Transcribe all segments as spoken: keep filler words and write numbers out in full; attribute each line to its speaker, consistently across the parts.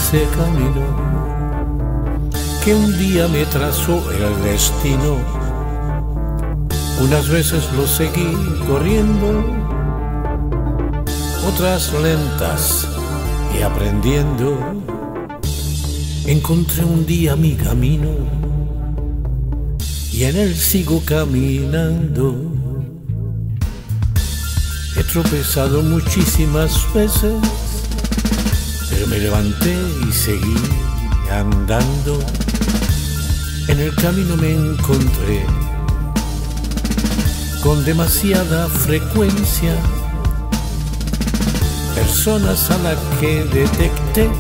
Speaker 1: ese camino que un día me trazó el destino. Unas veces lo seguí corriendo, otras lentas y aprendiendo. Encontré un día mi camino y en él sigo caminando. He tropezado muchísimas veces, pero me levanté y seguí andando. En el camino me encontré con demasiada frecuencia personas a las que detecté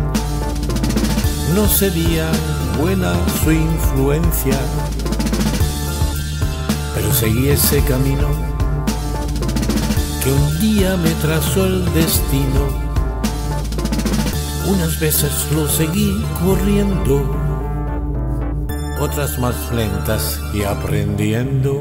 Speaker 1: no sería buena su influencia, pero seguí ese camino que un día me trazó el destino. Unas veces lo seguí corriendo, otras más lentas y aprendiendo.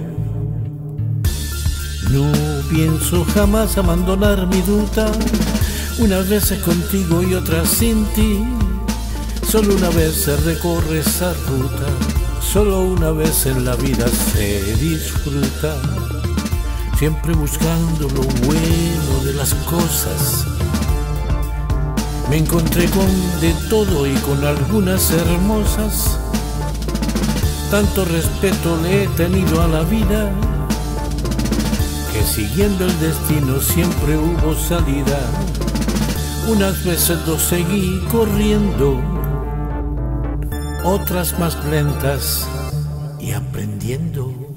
Speaker 1: No pienso jamás abandonar mi ruta, unas veces contigo y otras sin ti. Solo una vez se recorre esa ruta, solo una vez en la vida se disfruta. Siempre buscando lo bueno de las cosas, me encontré con de todo y con algunas hermosas. Tanto respeto le he tenido a la vida, que siguiendo el destino siempre hubo salida. Unas veces lo seguí corriendo, otras más lentas y aprendiendo.